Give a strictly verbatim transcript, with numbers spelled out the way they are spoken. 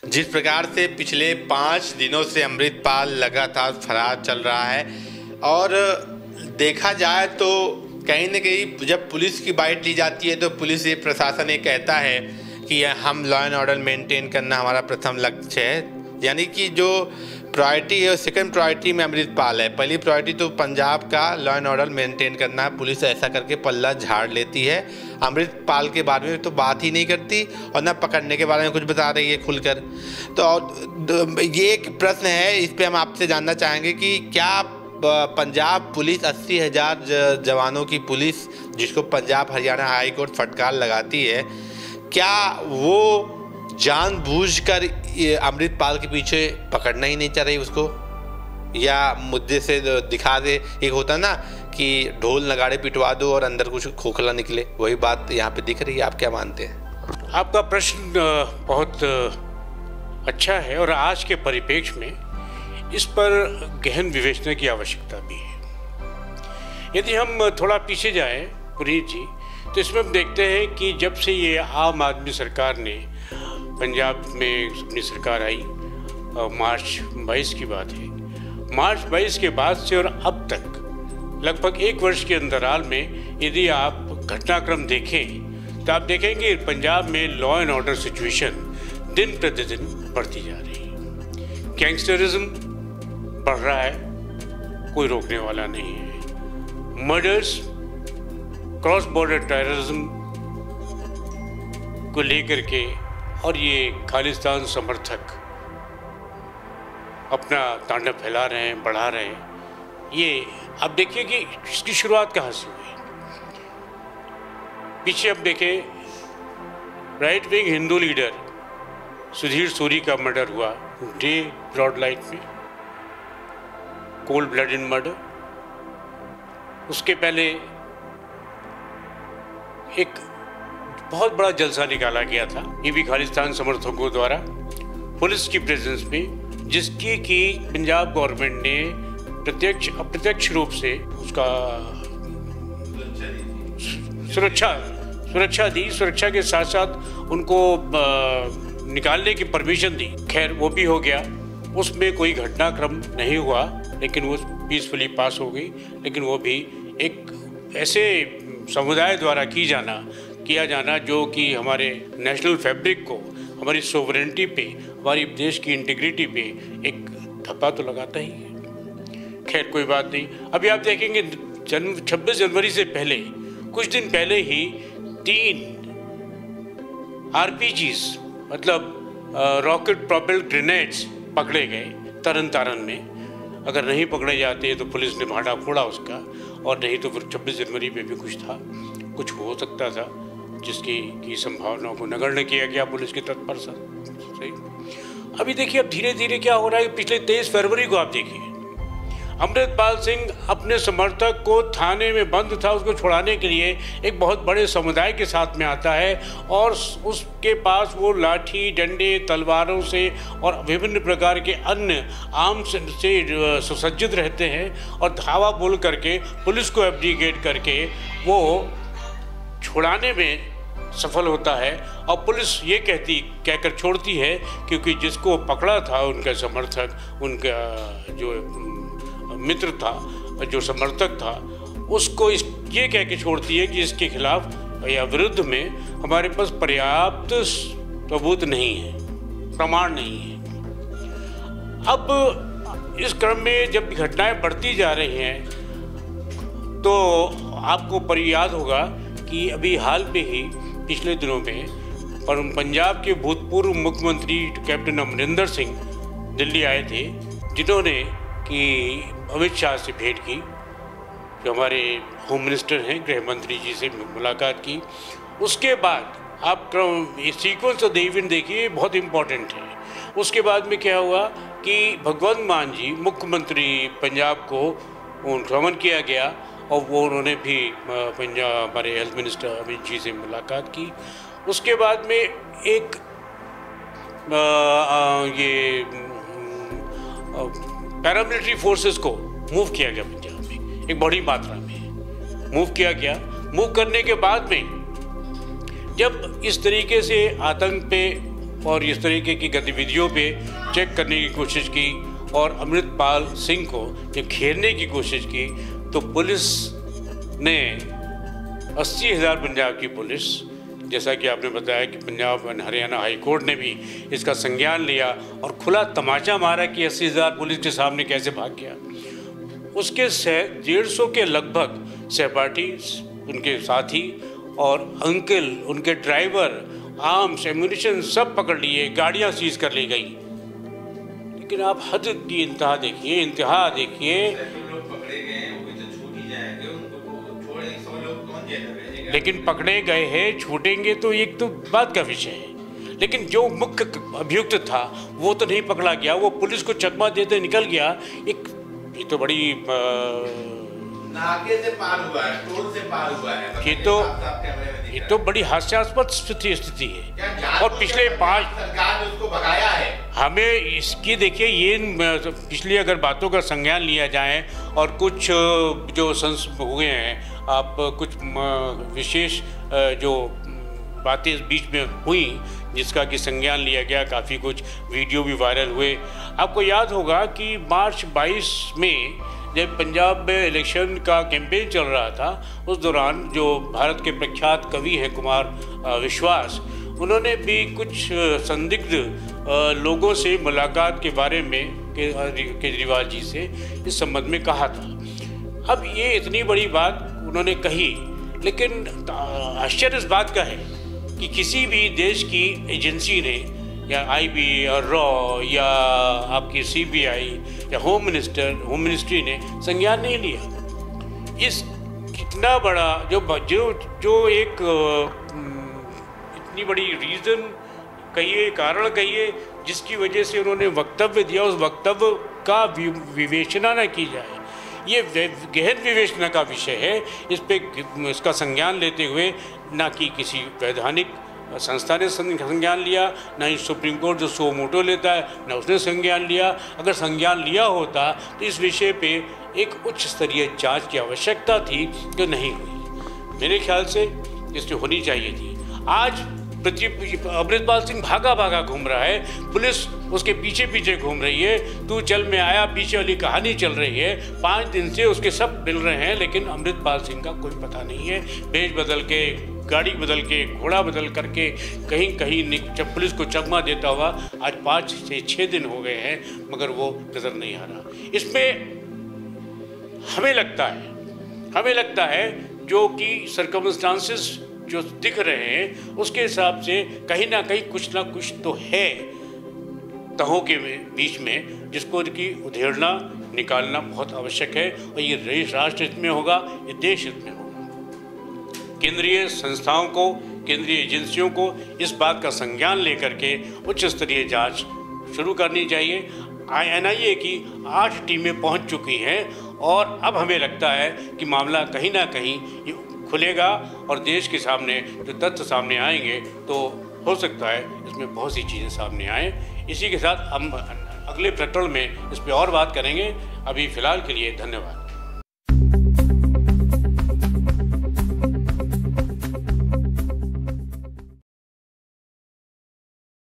जिस प्रकार से पिछले पाँच दिनों से अमृतपाल लगातार फरार चल रहा है और देखा जाए तो कहीं न कहीं जब पुलिस की बाइट ली जाती है तो पुलिस ये प्रशासन ये कहता है कि हम लॉ एंड ऑर्डर मेंटेन करना हमारा प्रथम लक्ष्य है, यानी कि जो प्रायोरिटी है सेकंड प्रायोरिटी में अमृतपाल है। पहली प्रायोरिटी तो पंजाब का लॉ एंड ऑर्डर मेंटेन करना है। पुलिस ऐसा करके पल्ला झाड़ लेती है, अमृतपाल के बारे में तो बात ही नहीं करती और न पकड़ने के बारे में कुछ बता रही है खुलकर। तो ये एक प्रश्न है, इस पर हम आपसे जानना चाहेंगे कि क्या पंजाब पुलिस अस्सी हज़ार जवानों की पुलिस जिसको पंजाब हरियाणा हाई कोर्ट फटकार लगाती है, क्या वो जानबूझकर अमृतपाल के पीछे पकड़ना ही नहीं चाह रही उसको, या मुद्दे से दिखा दे? एक होता ना कि ढोल नगाड़े पिटवा दो और अंदर कुछ खोखला निकले, वही बात यहाँ पे दिख रही है। आप क्या मानते हैं? आपका प्रश्न बहुत अच्छा है और आज के परिप्रेक्ष्य में इस पर गहन विवेचना की आवश्यकता भी है। यदि हम थोड़ा पीछे जाएं पुनीत जी, तो इसमें हम देखते हैं कि जब से ये आम आदमी सरकार ने पंजाब में अपनी सरकार आई, मार्च बाईस की बात है, मार्च बाईस के बाद से और अब तक लगभग एक वर्ष के अंतराल में यदि आप घटनाक्रम देखें तो आप देखेंगे पंजाब में लॉ एंड ऑर्डर सिचुएशन दिन प्रतिदिन बढ़ती जा रही है। गैंगस्टरिज्म बढ़ रहा है, कोई रोकने वाला नहीं है। मर्डर्स, क्रॉस बॉर्डर टेररिज्म को लेकर के और ये खालिस्तान समर्थक अपना तांडव फैला रहे हैं, बढ़ा रहे हैं। ये अब देखिए कि इसकी शुरुआत कहाँ से हुई। पीछे अब देखें, right wing Hindu leader Sudhir Suri का मर्डर हुआ डे ब्रॉड लाइट में, कोल्ड ब्लडेड मर्डर। उसके पहले एक बहुत बड़ा जलसा निकाला गया था, ये भी खालिस्तान समर्थकों द्वारा पुलिस की प्रेजेंस में, जिसकी कि पंजाब गवर्नमेंट ने प्रत्यक्ष अप्रत्यक्ष रूप से उसका सुरक्षा सुरक्षा दी, सुरक्षा के साथ साथ उनको निकालने की परमिशन दी। खैर वो भी हो गया, उसमें कोई घटनाक्रम नहीं हुआ, लेकिन वो पीसफुली पास हो गई। लेकिन वो भी एक ऐसे समुदाय द्वारा की जाना किया जाना जो कि हमारे नेशनल फैब्रिक को, हमारी सोवरेनिटी पे, हमारी देश की इंटीग्रिटी पे एक धब्बा तो लगाता ही है। खैर कोई बात नहीं। अभी आप देखेंगे जन छब्बीस जनवरी से पहले, कुछ दिन पहले ही तीन आरपीजीज मतलब रॉकेट प्रोपेल्ड ग्रेनेड्स पकड़े गए तरन तारन में। अगर नहीं पकड़े जाते तो पुलिस ने भाड़ा फोड़ा उसका, और नहीं तो फिर छब्बीस जनवरी पे भी कुछ था, कुछ हो सकता था जिसकी की संभावनाओं को नगण्य किया गया पुलिस की तत्परता। सही। अभी देखिए अब धीरे धीरे क्या हो रहा है। पिछले तेईस फरवरी को आप देखिए, अमृतपाल सिंह अपने समर्थक को थाने में बंद था, उसको छुड़ाने के लिए एक बहुत बड़े समुदाय के साथ में आता है और उसके पास वो लाठी, डंडे, तलवारों से और विभिन्न प्रकार के अन्य आर्म्स से सुसज्जित रहते हैं और धावा बोल करके पुलिस को एब्डिकेट करके वो छुड़ाने में सफल होता है। और पुलिस ये कहती कहकर छोड़ती है क्योंकि जिसको पकड़ा था उनका समर्थक, उनका जो मित्र था, जो समर्थक था, उसको इस ये कह के छोड़ती है कि इसके खिलाफ या विरुद्ध में हमारे पास पर्याप्त सबूत नहीं है, प्रमाण नहीं है। अब इस क्रम में जब घटनाएं बढ़ती जा रही हैं तो आपको पर याद होगा कि अभी हाल में ही पिछले दिनों में पंजाब के भूतपूर्व मुख्यमंत्री कैप्टन अमरिंदर सिंह दिल्ली आए थे, जिन्होंने कि अमित शाह से भेंट की, जो हमारे होम मिनिस्टर हैं, गृह मंत्री जी से मुलाकात की। उसके बाद आप सीक्वेंस ऑफ द इवेंट देखिए, बहुत इम्पोर्टेंट है। उसके बाद में क्या हुआ कि भगवंत मान जी मुख्यमंत्री पंजाब को भ्रमण किया गया और वो उन्होंने भी पंजाब हमारे हेल्थ मिनिस्टर अमित जी से मुलाकात की। उसके बाद में एक आ, आ, ये पैरामिलिट्री फोर्सेस को मूव किया गया पंजाब में, एक बड़ी मात्रा में मूव किया गया। मूव करने के बाद में जब इस तरीके से आतंक पे और इस तरीके की गतिविधियों पे चेक करने की कोशिश की और अमृतपाल सिंह को जब घेरने की कोशिश की तो पुलिस ने अस्सी हज़ार पंजाब की पुलिस, जैसा कि आपने बताया कि पंजाब और हरियाणा हाई कोर्ट ने भी इसका संज्ञान लिया और खुला तमाचा मारा कि अस्सी हज़ार पुलिस के सामने कैसे भाग गया। उसके सह डेढ़ सौ के लगभग सहपाठी, उनके साथी और अंकल, उनके ड्राइवर, आर्म्स, एम्यूनिशन सब पकड़ लिए, गाड़ियां सीज कर ली गई। लेकिन आप हद की इंतहा देखिए, इंतहा देखिए। लेकिन पकड़े गए हैं, छूटेंगे तो एक तो बात का विषय है, लेकिन जो मुख्य अभियुक्त था वो तो नहीं पकड़ा गया, वो पुलिस को चकमा देते निकल गया। एक ये तो बड़ी नाके से पार हुआ है, टोल से पार हुआ है। ये तो ये तो बड़ी हास्यास्पद स्थिति स्थिति है। और पिछले पाँच सरकार ने उसको भगाया है। हमें इसकी देखिए, ये पिछली अगर बातों का संज्ञान लिया जाए और कुछ जो संस हुए हैं, आप कुछ विशेष जो बातें इस बीच में हुई जिसका कि संज्ञान लिया गया, काफ़ी कुछ वीडियो भी वायरल हुए। आपको याद होगा कि मार्च बाईस में जब पंजाब में इलेक्शन का कैंपेन चल रहा था, उस दौरान जो भारत के प्रख्यात कवि हैं कुमार विश्वास, उन्होंने भी कुछ संदिग्ध लोगों से मुलाकात के बारे में केजरीवाल जी से इस संबंध में कहा था। अब ये इतनी बड़ी बात उन्होंने कही, लेकिन आश्चर्य इस बात का है कि किसी भी देश की एजेंसी ने या आईबी और रॉ या आपकी सीबीआई या होम मिनिस्टर होम मिनिस्ट्री ने संज्ञान नहीं लिया। इस कितना बड़ा जो जो जो एक इतनी बड़ी रीज़न कहिए, कारण कहिए, जिसकी वजह से उन्होंने वक्तव्य दिया, उस वक्तव्य का विवेचना न की जाए, ये गहन विवेचना का विषय है। इस पे इसका संज्ञान लेते हुए ना कि किसी वैधानिक संस्था ने संज्ञान लिया, ना ही सुप्रीम कोर्ट जो सो मोटो लेता है, ना उसने संज्ञान लिया। अगर संज्ञान लिया होता तो इस विषय पे एक उच्च स्तरीय जांच की आवश्यकता थी, जो नहीं हुई। मेरे ख्याल से इससे होनी चाहिए थी। आज पृथ्वी अमृतपाल सिंह भागा भागा घूम रहा है, पुलिस उसके पीछे पीछे घूम रही है, तू चल में आया पीछे वाली कहानी चल रही है। पाँच दिन से उसके सब मिल रहे हैं, लेकिन अमृतपाल सिंह का कोई पता नहीं है। भेष बदल के, गाड़ी बदल के, घोड़ा बदल करके कहीं कहीं जब पुलिस को चकमा देता हुआ आज पाँच से छः दिन हो गए हैं, मगर वो नज़र नहीं आ रहा। इसमें हमें लगता है हमें लगता है जो कि सर्कमस्टांसेस जो दिख रहे हैं उसके हिसाब से कहीं ना कहीं कुछ ना कुछ तो है तहों के बीच में, जिसको कि उधेड़ना, निकालना बहुत आवश्यक है। और ये देश राष्ट्र हित में होगा, ये देश हित में होगा। केंद्रीय संस्थाओं को, केंद्रीय एजेंसियों को इस बात का संज्ञान लेकर के उच्च स्तरीय जांच शुरू करनी चाहिए। एन आई ए की आठ टीमें पहुंच चुकी हैं और अब हमें लगता है कि मामला कहीं ना कहीं खुलेगा और देश के सामने जो तथ्य सामने आएंगे तो हो सकता है इसमें बहुत सी चीज़ें सामने आएँ। इसी के साथ हम अगले प्रकरण में इस पर और बात करेंगे। अभी फ़िलहाल के लिए धन्यवाद।